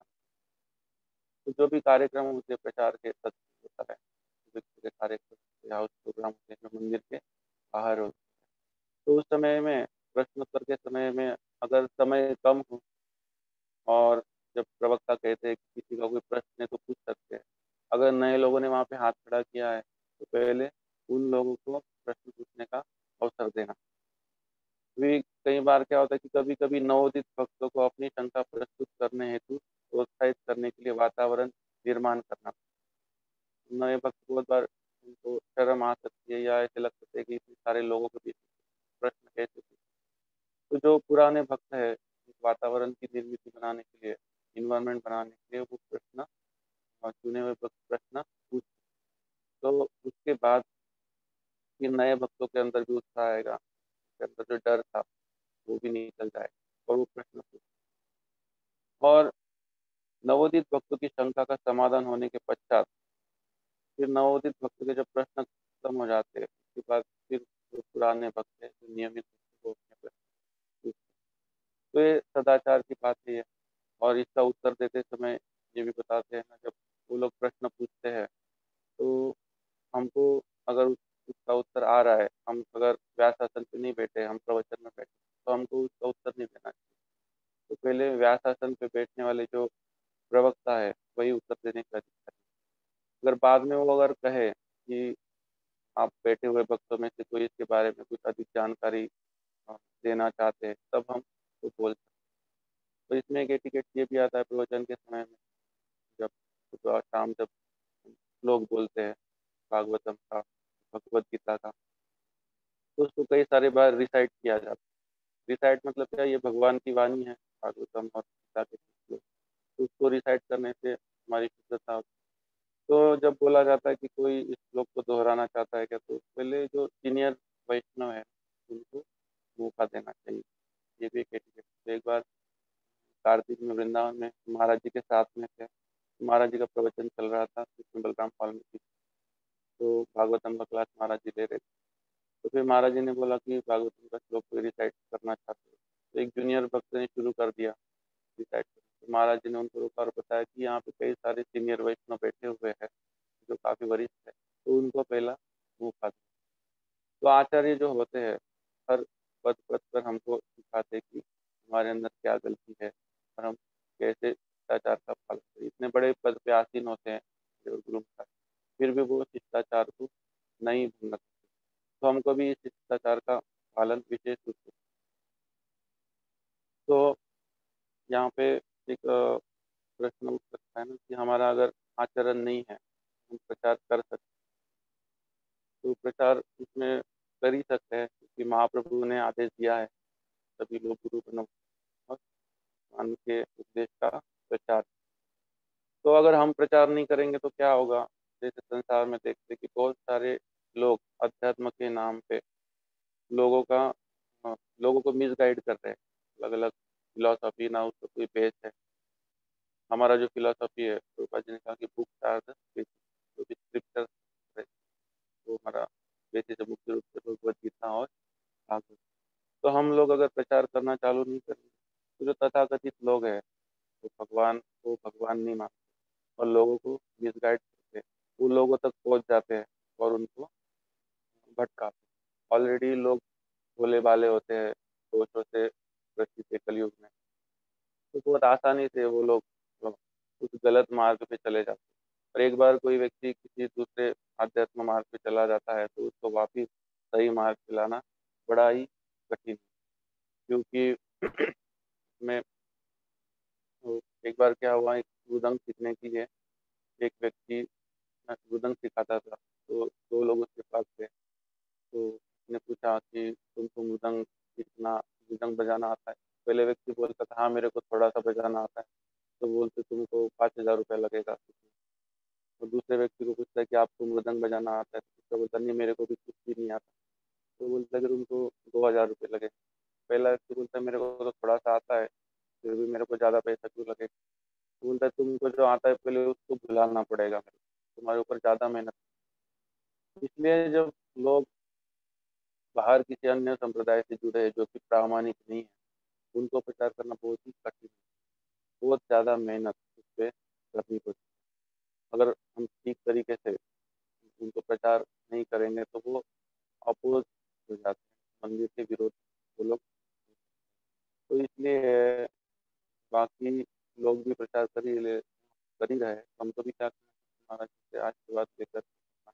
तो जो भी कार्यक्रम होते हैं प्रचार के तत्व होता है, व्यक्ति के कार्यक्रम या उस प्रोग्राम होते हैं जो मंदिर के बाहर होते हैं, तो उस समय में प्रश्नोत्तर के समय में अगर समय कम हो और जब प्रवक्ता कहते हैं कि किसी का कोई प्रश्न है तो पूछ सकते हैं, अगर नए लोगों ने वहाँ पे हाथ खड़ा किया है तो पहले उन लोगों को प्रश्न पूछने का अवसर देना। भी कई बार क्या होता है कि कभी कभी नवोदित भक्तों को अपनी शंका प्रस्तुत करने हेतु प्रोत्साहित करने के लिए वातावरण निर्माण करना। नए भक्त को बहुत बार उनको शर्म आ सकती है या ऐसे लग सकते हैं कि इतने सारे लोगों के बीच प्रश्न कैसे पूछें। तो जो पुराने भक्त है वातावरण की निर्मित बनाने के लिए, इन्वायरमेंट बनाने के लिए वो प्रश्न चुने हुए भक्त प्रश्न पूछ, तो उसके बाद फिर नए भक्तों के अंदर भी उत्साह आएगा, उनके अंदर जो डर था वो भी निकल जाएगा और वो प्रश्न पूछ। और नवोदित भक्तों की शंका का समाधान होने के पश्चात फिर नवोदित भक्तों के जब प्रश्न खत्म हो जाते हैं उसके बाद फिर जो पुराने भक्त हैं जो नियमित भक्त को अपने प्रश्न पूछते हैं। तो ये सदाचार की बात है ये। और इसका उत्तर देते समय ये भी बताते हैं ना, जब वो लोग प्रश्न पूछते हैं तो हमको अगर उसका उत्तर आ रहा है, हम अगर व्यास आसन पे नहीं बैठे, हम प्रवचन में बैठे, तो हमको उसका उत्तर नहीं देना चाहिए। तो पहले व्यास आसन पे बैठने वाले जो प्रवक्ता है वही उत्तर देने का अधिकार है। अगर बाद में वो अगर कहे कि आप बैठे हुए भक्तों में से कोई इसके बारे में कुछ अधिक जानकारी देना चाहते हैं, तब हम तो बोल सकते। तो इसमें एक एटिकेट ये भी आता है प्रवचन के समय में, जब सुबह शाम जब लोग बोलते हैं भागवतम का, भगवत गीता का, तो उसको कई सारे बार रिसाइट किया जाता है। रिसाइट मतलब क्या, ये भगवान की वाणी है भागवतम और गीता के श्लोक, तो उसको रिसाइट करने से हमारी शुद्धता होती है। तो जब बोला जाता है कि कोई इस श्लोक को दोहराना चाहता है क्या, तो पहले जो सीनियर वैष्णव है उनको मौका देना चाहिए। ये भी एक एटिकेट। तो एक बार कार्तिक में वृंदावन में महाराज जी के साथ में थे, महाराज जी का प्रवचन चल रहा था कृष्ण बलराम वाल्मीकि, तो भागवतम का क्लास महाराज जी ले रहे थे। तो फिर महाराज जी ने बोला कि भागवतम का श्लोक कोई रिसाइट करना चाहते हो, तो एक जूनियर भक्त ने शुरू कर दिया रिसाइट करना। तो महाराज जी ने उनको रोका और बताया कि यहाँ पे कई सारे सीनियर वैष्णव बैठे हुए हैं जो काफी वरिष्ठ है, तो उनको पहला मौका दो। तो आचार्य जो होते हैं हर पद पद पर हमको सिखाते कि हमारे अंदर क्या गलती है और हम कैसे शिष्टाचार का पालन करें। इतने बड़े पद पे आसीन होते हैं जो गुरु महाराज, फिर भी वो शिष्टाचार को नहीं भंग करते। तो हमको भी इस शिष्टाचार का पालन विशेष रूप से। तो यहाँ पे एक प्रश्न उठ सकता है ना कि हमारा अगर आचरण नहीं है, हम प्रचार कर सकते, तो प्रचार इसमें कर ही सकते हैं क्योंकि महाप्रभु ने आदेश दिया है सभी लोग गुरु बनो और ज्ञान के उपदेश का प्रचार। तो अगर हम प्रचार नहीं करेंगे तो क्या होगा, जैसे संसार में देखते कि बहुत सारे लोग अध्यात्म के नाम पे लोगों का लोगों को मिसगाइड कर रहे हैं। अलग अलग फिलोसॉफी ना उसका कोई बेस है। हमारा जो फिलोसॉफी है प्रभुपाद जी ने कहा कि बुक आर द बेसिस, जो भी स्क्रिप्चर है वो हमारा बेसिस है, मुख्य रूप से भगवद गीता और भागवत। तो हम लोग अगर प्रचार करना चालू नहीं करेंगे तो जो तथाकथित लोग हैं वो भगवान को भगवान नहीं मानते और लोगों को मिसगाइड करते हैं, वो लोगों तक पहुंच जाते हैं और उनको भटकाते हैं। ऑलरेडी लोग भोले भाले होते हैं, दोषों से ग्रसित है कलयुग में, तो बहुत आसानी से वो लोग उस गलत मार्ग पे चले जाते हैं। और एक बार कोई व्यक्ति किसी दूसरे आध्यात्म मार्ग पे चला जाता है तो उसको वापिस सही मार्ग पे लाना बड़ा ही कठिन है। क्योंकि में एक बार क्या हुआ, एक मृदंग सीखने के लिए एक व्यक्ति मृदंग सिखाता था, तो दो लोग उसके पास थे। तो उसने पूछा कि तुमको मृदंग बजाना आता है? पहले व्यक्ति बोलता था हाँ मेरे को थोड़ा सा बजाना आता है। तो बोलते तुमको 5,000 रुपये लगेगा। और दूसरे व्यक्ति को पूछता है कि आपको मृदंग बजाना आता है? तो बोलता नहीं मेरे को भी कुछ भी नहीं आता। तो बोलता है कि तुमको 2,000 रुपये लगे। पहला व्यक्ति बोलता है मेरे को तो थोड़ा सा आता है, फिर भी मेरे को ज़्यादा पैसा क्यों लगे? तो बोलता है तुमको जो आता है पहले उसको भुलाना पड़ेगा, मेरे तुम्हारे ऊपर ज़्यादा मेहनत। इसलिए जब लोग बाहर किसी अन्य संप्रदाय से जुड़े हैं जो कि प्रामाणिक नहीं है, उनको प्रचार करना बहुत ही कठिन है। बहुत ज़्यादा मेहनत उस पर करनी पड़ती है। अगर हम ठीक तरीके से उनको प्रचार नहीं करेंगे तो वो अपोज हो जाते हैं, मंदिर के विरोध वो लोग। तो इसलिए बाकी लोग भी प्रचार कर ही रहे। हमको भी क्या करना है, महाराज जी से आशीर्वाद लेकर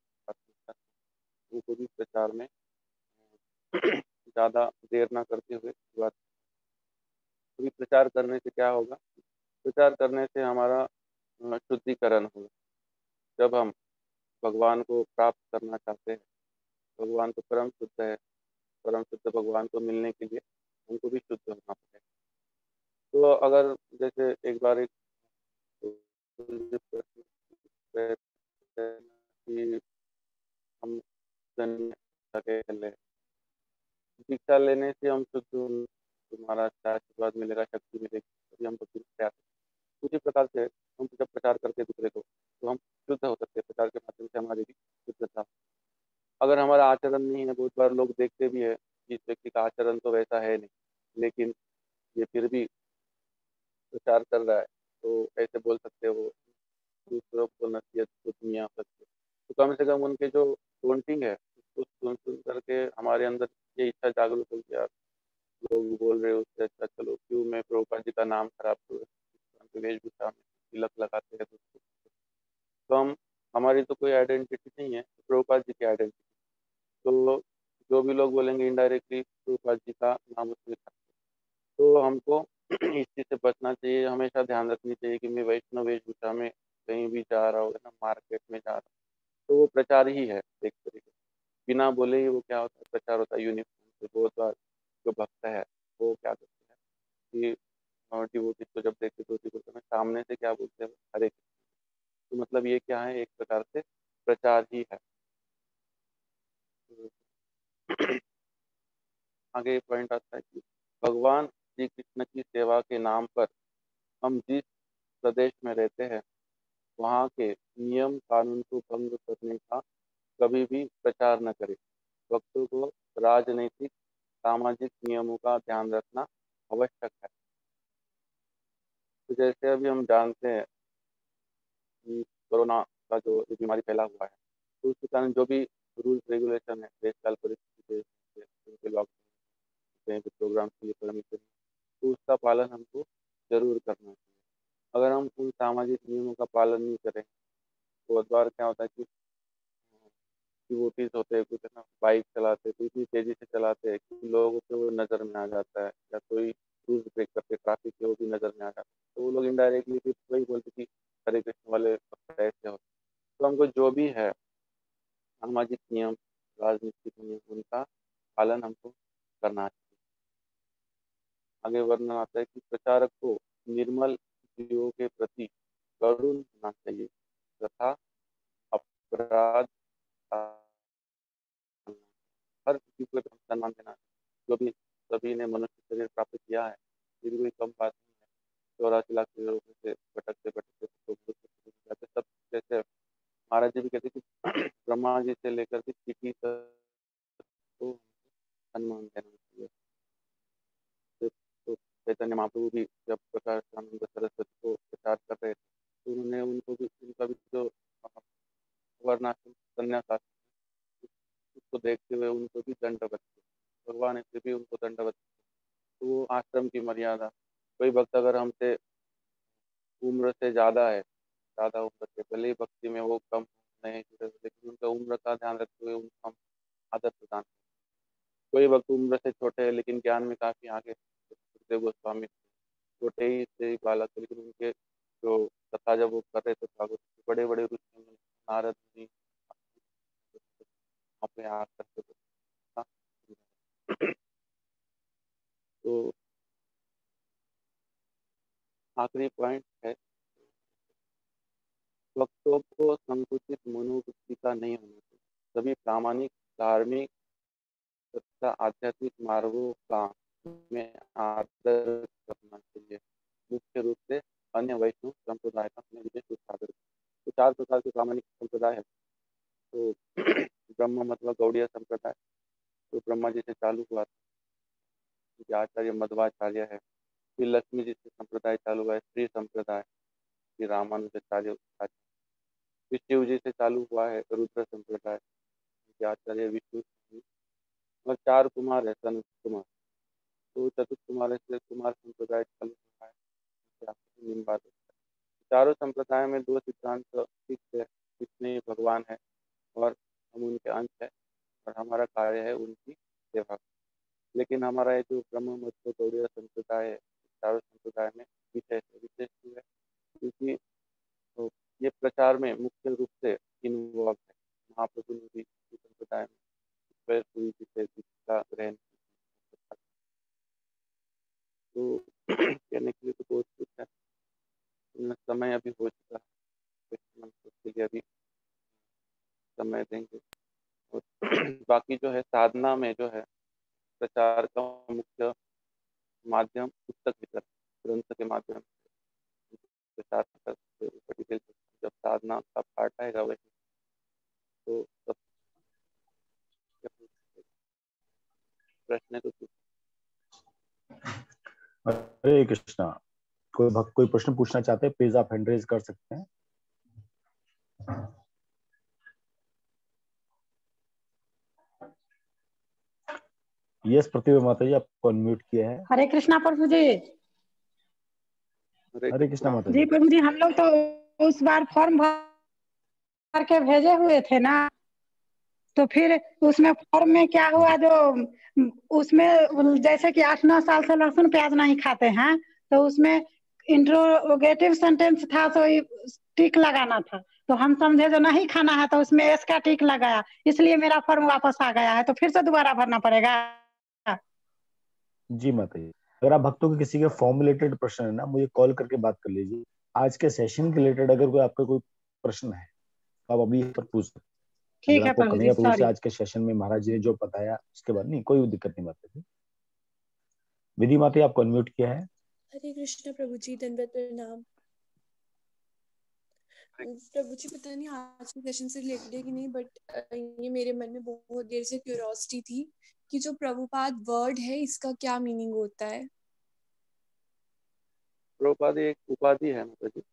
उनको भी प्रचार में ज़्यादा देर ना करते हुए शुरुआत। अभी प्रचार करने से क्या होगा? प्रचार करने से हमारा शुद्धिकरण होगा। जब हम भगवान को प्राप्त करना चाहते हैं, भगवान तो परम शुद्ध है, परम शुद्ध भगवान को मिलने के लिए हमको भी शुद्ध होना पड़ेगा। तो अगर जैसे एक बार एक कि हम दीक्षा लेने से हम शुद्ध, तुम्हारा अच्छा आशीर्वाद मिलेगा, शक्ति मिलेगी, तभी हम भक्ति में प्रयास। उसी प्रकार से हम जब प्रचार करते हैं दूसरे को तो हम शुद्ध हो सकते हैं। प्रचार के माध्यम से हमारी भी शुद्धता। अगर हमारा आचरण नहीं है, बहुत बार लोग देखते भी है कि इस व्यक्ति का आचरण तो वैसा है नहीं, लेकिन ये फिर भी प्रचार कर रहा है, तो ऐसे बोल सकते हैं वो दूसरों को नसीहत को दुनिया सकते। तो कम से कम उनके जो टोंटिंग है उसको सुन करके हमारे अंदर ये इच्छा जागरूक हो गया। लोग बोल रहे हो उससे अच्छा चलो क्यों मैं प्रभुपाद जी का नाम खराब करूँ, वेशभूषा में तिलक लगाते हैं तो हम, हमारी तो कोई आइडेंटिटी नहीं है, प्रभुपाद जी की आइडेंटिटी। तो जो भी लोग बोलेंगे इनडायरेक्टली प्रभुपाद जी का नाम उसमें, तो हमको इस चीज़ से बचना चाहिए। हमेशा ध्यान रखनी चाहिए कि मैं वैष्णव वेशभूषा में कहीं भी जा रहा हूँ ना, मार्केट में जा रहा हूँ, तो वो प्रचार ही है एक तरीके से। बिना बोले ही वो क्या होता है, प्रचार होता है यूनिफॉर्म से। बहुत बार जो भक्त है वो क्या करते हैं कि डिवोटी को जब देखते धोती कुर्ते में, सामने से क्या बोलते हैं, हरे कृष्ण। तो मतलब ये क्या है, एक प्रकार से प्रचार ही है। आगे पॉइंट आता है कि भगवान श्री कृष्ण की सेवा के नाम पर हम जिस प्रदेश में रहते हैं वहाँ के नियम कानून को भंग करने का कभी भी प्रचार न करें। भक्तों को राजनीतिक सामाजिक नियमों का ध्यान रखना आवश्यक है। तो जैसे अभी हम जानते हैं कि कोरोना का जो बीमारी फैला हुआ है, तो उसके कारण जो भी रूल्स रेगुलेशन है, देशकाल परिस्थिति के लॉकडाउन कहीं भी प्रोग्राम के लिए परमिशन, तो उसका पालन हमको जरूर करना चाहिए। अगर हम उन सामाजिक नियमों का पालन नहीं करें तो बहुत बार क्या होता है कि डिवोटीज होते हैं कुछ ना, बाइक चलाते तो इतनी तेजी से चलाते हैं कि लोगों को वो नज़र में आ जाता है, या कोई रूल्स ब्रेक करते ट्रैफिक के वो भी नज़र में आ जाता है, तो वो लोग इनडायरेक्टली फिर वही बोलते कि हरे कृष्ण वाले ऐसे होते। तो हमको जो भी है सामाजिक नियम, राजनीतिक नियम, उनका पालन हमको करना चाहिए। आगे वर्णन आता है कि प्रचारक को निर्मल जीवों के प्रति करुण होना चाहिए तथा अपराध हर किसी को सम्मान देना। जो भी सभी ने मनुष्य शरीर प्राप्त किया है, फिर कोई कम बात नहीं है। 84 लाख लोगों से भटकते भटकते जाते सब। जैसे महाराज जी भी कहते कि ब्रह्मा जी से लेकर के चीटी तक को सम्मान देना चाहिए। तो चैतन्य महाप्रभु भी जब प्रकाशानंद सरस्वती को प्रचार कर रहे थे तो उन्होंने उनको भी, उनका भी जो वर्णाश्रम संन्यास उसको देखते हुए उनको भी दंडवत किया। भगवान ने फिर भी उनको दंडवत किया। तो वो आश्रम की मर्यादा, कोई भक्त अगर हमसे उम्र से ज़्यादा है, ज़्यादा उम्र से, भले ही भक्ति में वो कम नहीं, लेकिन उनका उम्र का ध्यान रखते हुए उनको हम आदर प्रदान। कोई भक्त उम्र से छोटे हैं लेकिन ज्ञान में काफ़ी आगे, सुखदेव गोस्वामी छोटे ही से बालक, लेकिन उनके जो कथा जब वो कर रहे थे भागवत, बड़े बड़े ऋषि नारद जी अपने आप करते थे। तो आखिरी पॉइंट है, भक्तों को संकुचित मनोवृत्ति का नहीं होना चाहिए। सभी प्रामाणिक धार्मिक तथा आध्यात्मिक मार्गों का में आदर करना चाहिए। मुख्य रूप से अन्य वैष्णव संप्रदाय का अपने विशेष आदर। तो 4 प्रकार के प्रामाणिक संप्रदाय है। तो ब्रह्म मतलब गौड़ीय संप्रदाय, तो ब्रह्मा जी से चालू हुआ था। आचार्य मध्वाचार्य है, फिर लक्ष्मी जी से संप्रदाय चालू हुआ है श्री संप्रदाय, फिर रामानुजाचार्य, फिर शिव जी से चालू हुआ है रुद्र संप्रदाय, आचार्य विष्णु और 4 कुमार है सनत कुमार। तो चतुर्थ कुमार से कुमार संप्रदाय चालू हुआ है, निम्बाद। चारों संप्रदाय में 2 सिद्धांत फिक्स है, इसमें भगवान है और हम उनके अंश है और हमारा कार्य है उनकी सेवा। लेकिन हमारा ये जो ब्रह्म मत गौड़ीय संप्रदाय है, चारों संप्रदाय में विशेष है क्योंकि तो ये प्रचार में मुख्य रूप से इन्वॉल्व है। महाप्रभु ने भी संप्रदाय में पूरी दीक्षा ग्रहण की। तो कहने के लिए तो बहुत कुछ है, समय अभी हो चुका है, उसके लिए अभी समय देंगे। और बाकी जो है साधना में जो है प्रचार का मुख्य माध्यम पुस्तक वितरण, ग्रंथ के माध्यम से प्रचार करते। जब साधना का पार्ट आएगा वही तो सब प्रश्न तो हरे कृष्णा। कोई भक्त कोई प्रश्न पूछना चाहते हैं, प्लीज आप हैंड रेज कर सकते हैं। यस प्रतिभा माता जी, आपको अनम्यूट किया है। हरे कृष्णा प्रभु जी। हरे कृष्णा माता जी जी। प्रभु जी, हम लोग तो उस बार फॉर्म भर के भेजे हुए थे ना, तो फिर उसमें फॉर्म में क्या हुआ, जो उसमें जैसे कि 8-9 साल से लहसुन प्याज नहीं खाते हैं, तो उसमें इंट्रोगेटिव सेंटेंस था, तो टिक लगाना था। तो हम समझे जो नहीं खाना है तो उसमें एस का टिक लगाया, इसलिए मेरा फॉर्म वापस आ गया है। तो फिर से दोबारा भरना पड़ेगा? जी माता जी, अगर आप भक्तों के किसी के फॉर्म रिलेटेड प्रश्न है ना, मुझे कॉल करके बात कर लीजिए। आज के सेशन के रिलेटेड अगर कोई आपका कोई प्रश्न है तो आप अभी पर पूछ सकते। ठीक अगर है आपको प्रभु जी, कन्हैया प्रभु से सॉरी। आज के सेशन में महाराज जी ने जो बताया उसके बाद नहीं, कोई दिक्कत नहीं माता जी। विधि माता आपको अनम्यूट किया है। हरे कृष्ण प्रभु जी, दंडवत प्रणाम। प्रभु जी पता नहीं आज के सेशन से रिलेटेड है कि नहीं, बट ये मेरे मन में बहुत देर से क्यूरियोसिटी थी कि जो प्रभुपाद वर्ड है इसका क्या मीनिंग होता है। प्रभुपाद एक उपाधि है माता जी,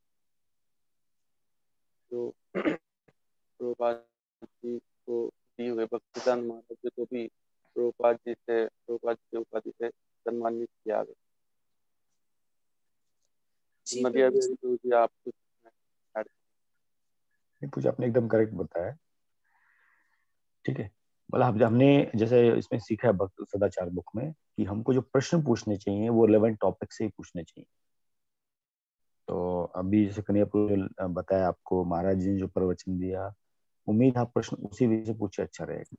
तो प्रभुपाद जी को दिए हुए भक्तिदान महाराज जी को भी प्रभुपाद जी की उपाधि से सम्मानित किया गया। नदिया प्रभु जी आप कुछ कुछ आपने एकदम करेक्ट बताया, ठीक है। मतलब हमने जैसे इसमें सीखा है भक्त सदाचार बुक में कि हमको जो प्रश्न पूछने चाहिए वो रिलेवेंट टॉपिक से ही पूछने चाहिए। तो अभी जैसे कन्हैया प्रभु बताया आपको, महाराज जी ने जो प्रवचन दिया, उम्मीद आप प्रश्न उसी विषय से पूछे, अच्छा रहेगा।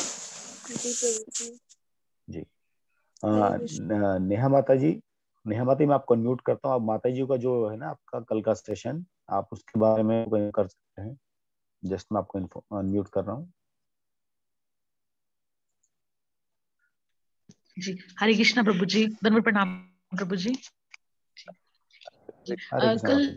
जी नेहा माता जी, नेहा माता जी मैं आपको अनम्यूट करता हूँ। आप माता जी का जो है ना आपका कल का सेशन, आप उसके बारे में कर सकते हैं। जस्ट मैं आपको अनम्यूट कर रहा हूँ। जी हरे कृष्णा प्रभु जी, दंडवत प्रणाम प्रभु जी। कल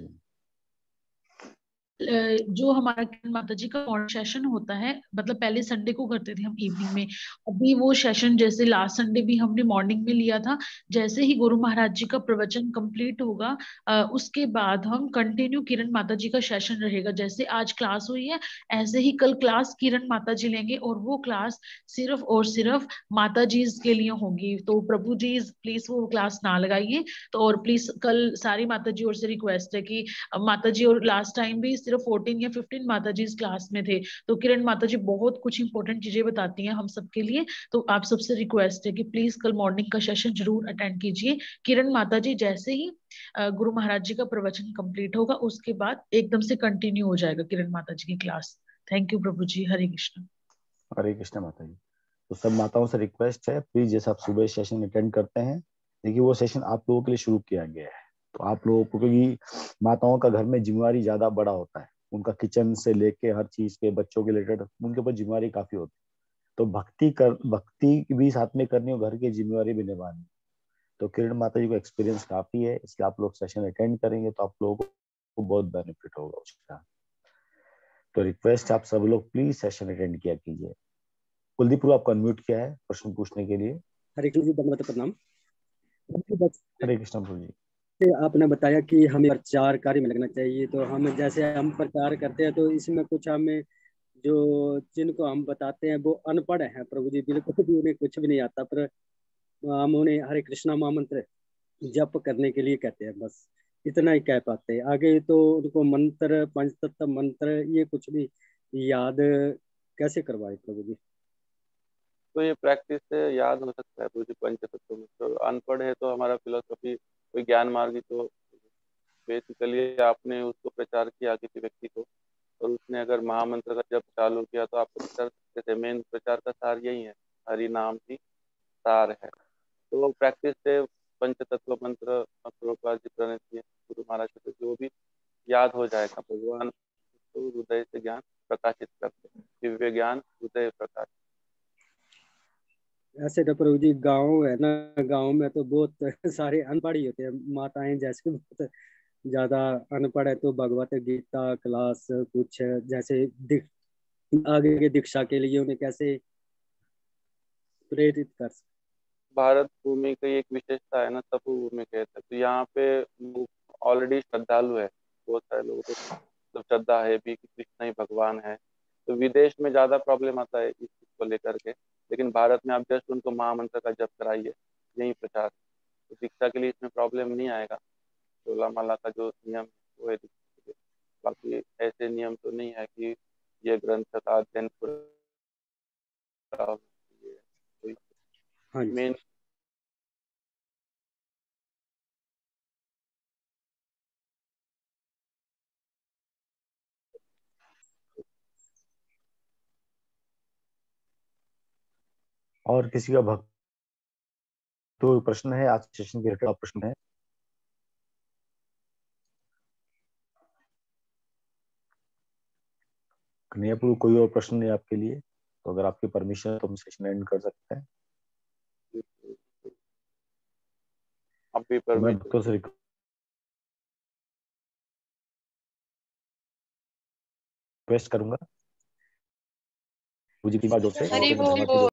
जो हमारा माता जी का मॉर्निंग सेशन होता है, मतलब पहले संडे को करते थे हम इवनिंग में, अभी वो सेशन जैसे लास्ट संडे भी हमने मॉर्निंग में लिया था। जैसे ही गुरु महाराज जी का प्रवचन कंप्लीट होगा उसके बाद हम कंटिन्यू किरण माता जी का सेशन रहेगा। जैसे आज क्लास हुई है ऐसे ही कल क्लास किरण माता जी लेंगे, और वो क्लास सिर्फ और सिर्फ माता जी के लिए होगी। तो प्रभु जी प्लीज वो क्लास ना लगाइए। तो और प्लीज कल सारी माता जी ओर से रिक्वेस्ट है कि माता जी, और लास्ट टाइम भी सिर्फ 14 या 15 माता जी इस क्लास में थे, तो किरण माता जी बहुत कुछ इंपॉर्टेंट चीजें बताती हैं हम सबके लिए। तो आप सबसे रिक्वेस्ट है कि प्लीज कल मॉर्निंग का सेशन जरूर अटेंड कीजिए। किरण माता जी जैसे ही गुरु महाराज जी का प्रवचन कंप्लीट होगा उसके बाद एकदम से कंटिन्यू हो जाएगा किरण माता जी की क्लास। थैंक यू प्रभु जी। हरे कृष्ण। हरे कृष्ण माता जी। तो सब माताओं से रिक्वेस्ट है, प्लीज जैसे आप सुबह सेशन अटेंड करते हैं, देखिए वो सेशन आप लोगों के लिए शुरू किया गया है। तो आप लोगों को, क्योंकि माताओं का घर में जिम्मेवारी ज्यादा बड़ा होता है, उनका किचन से लेके हर चीज के बच्चों के रिलेटेड उनके ऊपर जिम्मेवारी काफी होती है। तो भक्ति भी साथ में करनी और घर की जिम्मेवारी भी निभानी। तो किरण माता जी को एक्सपीरियंस काफी है, इसलिए आप लोग सेशन अटेंड करेंगे तो आप लोगों को बहुत बेनिफिट होगा उसका। तो रिक्वेस्ट आप सब लोग प्लीज सेशन अटेंड किया कीजिए। कुलदीप आपको अनम्यूट किया है प्रश्न पूछने के लिए। हरे कृष्ण जी, दंडवत प्रणाम। हरे कृष्ण प्रभु जी। आपने बताया कि हमें प्रचार कार्य में लगना चाहिए, तो हम जैसे हम प्रचार करते हैं तो इसमें कुछ हमें जो जिनको हम बताते हैं वो अनपढ़ हैं प्रभु जी, बिल्कुल भी उन्हें कुछ भी नहीं आता, पर हम उन्हें हरे कृष्णा महामंत्र जप करने के लिए कहते हैं, बस इतना ही कह पाते हैं। आगे तो उनको मंत्र, पंचतत्व मंत्र, ये कुछ भी याद कैसे करवाए प्रभु जी? तो ये प्रैक्टिस से याद हो सकता है प्रभु जी पंचतत्व में। तो अनपढ़ है तो हमारा फिलोसफी कोई ज्ञान मार्गी, तो बेसिकली आपने उसको प्रचार किया किसी व्यक्ति को और उसने अगर महामंत्र का जप चालू किया तो आप प्रचार सकते थे। मेन प्रचार का सार यही है, हरि नाम ही सार है। तो प्रैक्टिस से पंचतत्व मंत्र प्रभुपाद जी प्रणीत किए गुरु महाराज से, जो भी याद हो जाएगा। भगवान तो हृदय से ज्ञान प्रकाशित करते, दिव्य ज्ञान हृदय प्रकाश। ऐसे तो प्रभु जी गाँव है ना, गाँव में तो बहुत सारे अनपढ़ ही होते हैं, माताएं जैसे बहुत ज्यादा अनपढ़ है, तो भगवत गीता क्लास कुछ जैसे आगे के दीक्षा के लिए उन्हें कैसे प्रेरित कर सकते? भारत भूमि की एक विशेषता है ना, तपो भूमि कहते हैं, तो यहाँ पे ऑलरेडी श्रद्धालु है, बहुत सारे लोगों को तो श्रद्धा है भी कि कृष्ण ही भगवान है। तो विदेश में ज्यादा प्रॉब्लम आता है इस चीज को लेकर के, लेकिन भारत में आप जस्ट उनको महामंत्र का जप कराइए, यही प्रचार। तो दीक्षा के लिए इसमें प्रॉब्लम नहीं आएगा। चोला माला का जो नियम है वो है दीक्षा के लिए, बाकी ऐसे नियम तो नहीं है कि ये ग्रंथ का अध्ययन मेन। और किसी का भक्त तो प्रश्न है, आज सेशन के रिलेटेड प्रश्न है? कन्हैयापुर कोई और प्रश्न नहीं आपके लिए? तो अगर आपकी परमिशन है तो हम सेशन एंड कर सकते हैं। तो मैं भक्तों से रिक्वेस्ट करूंगा, पूजी की बात से